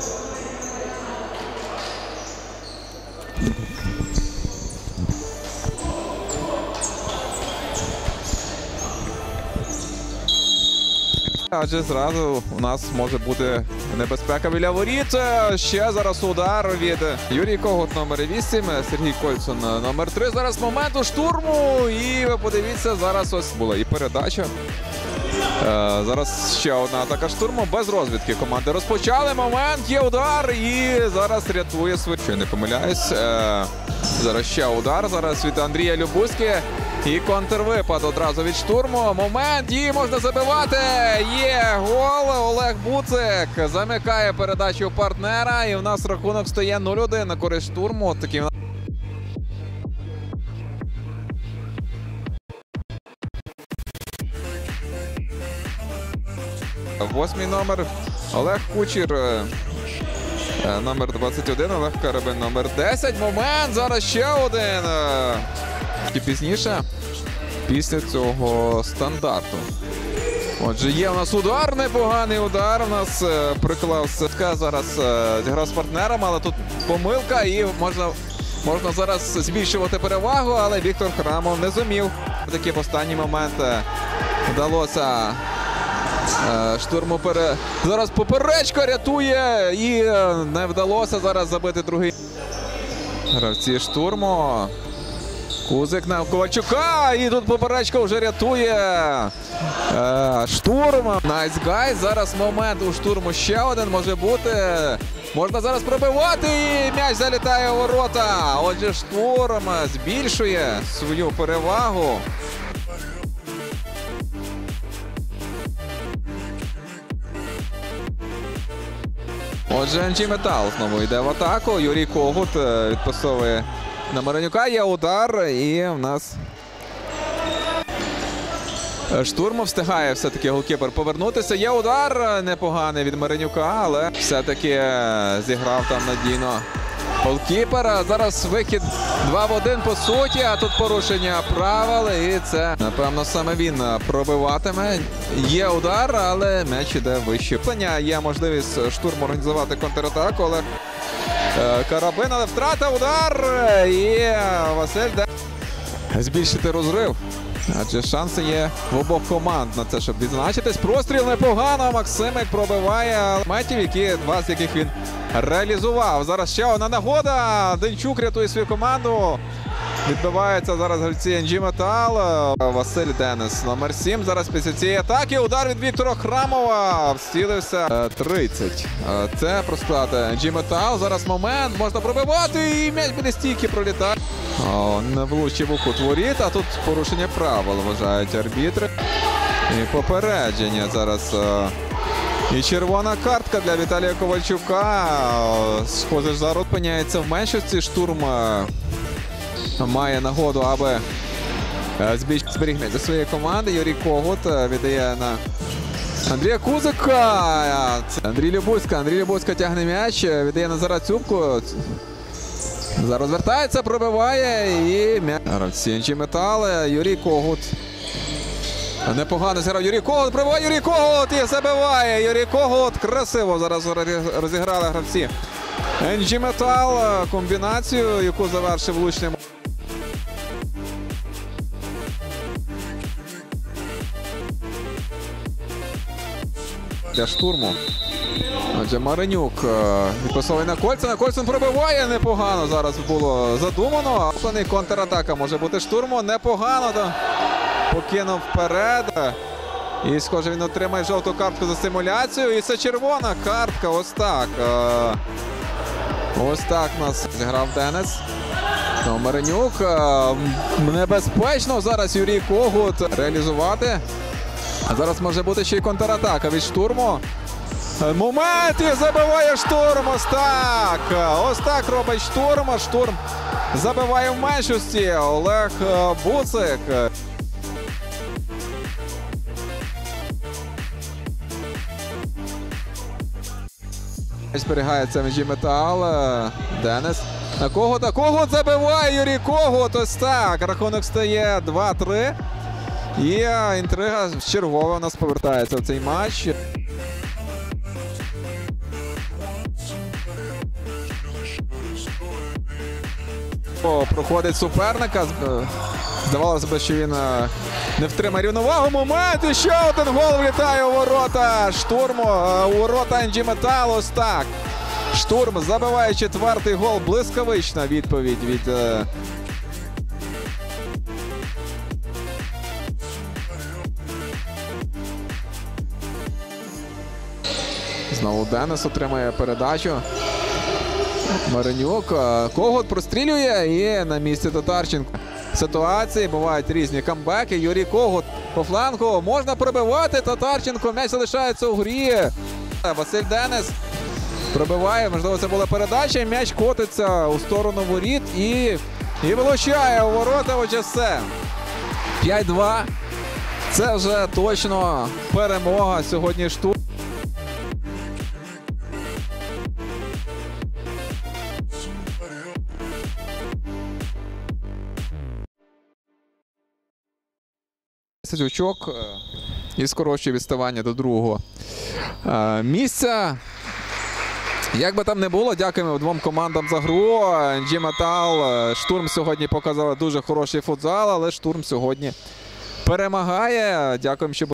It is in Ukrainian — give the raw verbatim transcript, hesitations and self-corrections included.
Адже зразу у нас може бути небезпека біля воріт. Ще зараз удар від Юрій Когут, номер вісім, Сергій Кольцун, номер три. Зараз моменту штурму. І ви подивіться, зараз ось була і передача. Е, зараз ще одна атака штурму. Без розвідки команди розпочали. Момент, є удар. І зараз рятує свою. Що не помиляюсь. Е, зараз ще удар. Зараз від Андрія Любузьки. І контрвипад одразу від штурму. Момент, і можна забивати. Є гол. Олег Буцик замикає передачу партнера. І в нас рахунок стає нуль один на користь штурму. От такий. Восьмий номер Олег Кучер. Номер двадцять один. Олег Карабин, номер десять. Момент. Зараз ще один. І пізніше, після цього стандарту. Отже, є у нас удар, непоганий удар. У нас е, приклав Сетка, зараз е, зіграв з партнером, але тут помилка і можна, можна зараз збільшувати перевагу, але Віктор Храмов не зумів. Такі в останній момент вдалося е, штурму пере... Зараз поперечка рятує і е, не вдалося зараз забити другий. Гравці штурму. Кузик на Ковальчука, і тут поперечка вже рятує е, штурм. Найс гай. Зараз момент у штурму ще один може бути. Можна зараз пробивати, і м'яч залітає у ворота. Отже, штурм збільшує свою перевагу. Отже, ен джі Метал знову йде в атаку. Юрій Когут відпасовує на Маранюка, є удар, і в нас штурму встигає все-таки голкіпер повернутися. Є удар непоганий від Маранюка, але все-таки зіграв там надійно голкіпер. Зараз вихід два в один по суті, а тут порушення правил, і це, напевно, саме він пробиватиме. Є удар, але м'яч іде вище. Є можливість штурму організувати контратаку, але Карабин, але втрата, удар, і Василь де збільшити розрив. Адже шанси є в обох команд на це, щоб відзначитись. Простріл непогано, Максимик пробиває метів, які, два з яких він реалізував. Зараз ще одна нагода, Денчук рятує свою команду. Відбивається зараз гравці ен джі Метал. Василь Денис, номер сім. Зараз після цієї атаки удар від Віктора Храмова. Встілився тридцять. Це про склад ен джі Метал. Зараз момент, можна пробивати, і м'яч біля стійки пролітає. О, не влучив у кут воріт, а тут порушення правил, вважають арбітри. І попередження зараз. І червона картка для Віталія Ковальчука. Схоже, зараз опиняється в меншості. Штурм має нагоду, аби зберігти до своєї команди. Юрій Когут віддає на Андрія Кузика. Андрій Любузька. Андрій Любузька тягне м'яч, віддає на Зарацюбку. Зараз вертається, пробиває і м'яч. Гравці ен джі Метал. Юрій Когут. Непогано зіграв Юрій Когут. Пробиває Юрій Когут і забиває. Юрій Когут. Красиво зараз розіграли гравці ен джі Метал. Комбінацію, яку завершив влучним. Для штурму. Отже, Маринюк відпасовує на Кольцуна. Кольцун пробиває непогано. Зараз було задумано. Контратака може бути штурму. Непогано. Покинув вперед. І, схоже, він отримає жовту картку за симуляцію. І це червона картка. Ось так. Ось так нас зіграв Денис. Маринюк. Небезпечно зараз Юрій Когут реалізувати. А зараз може бути ще й контратака від штурму. Момент, і забиває штурм. Ось так. Ось так робить штурм. Штурм забиває в меншості. Олег Буцик. Зберігається ен джі Метал. Денис. На Когута. Когут забиває Юрій Когут. Ось так. Рахунок стає два три. І інтрига чергово у нас повертається в цей матч. О, проходить суперника. Здавалося б, що він е, не втримає рівновагу. Момент. І ще один гол влітає у ворота штурму. е, У ворота ен джі Метал. Ось так. Штурм забиває четвертий гол. Блискавична відповідь від... Е... Знову Денис отримає передачу. Маринюк. Когут прострілює і на місці Татарченко. Ситуації бувають різні камбеки. Юрій Когут по флангу. Можна пробивати. Татарченко. М'яч залишається у грі. Василь Денис пробиває. Можливо, це була передача. М'яч котиться у сторону воріт і, і вилучає у ворота ОЧС. п'ять-два. Це вже точно перемога сьогодні штурму. Сидючок і скорочує відставання до другого е, місця. Як би там не було, дякуємо двом командам за гру. ен джі Метал, Штурм сьогодні показали дуже хороший футзал, але Штурм сьогодні перемагає. Дякуємо, що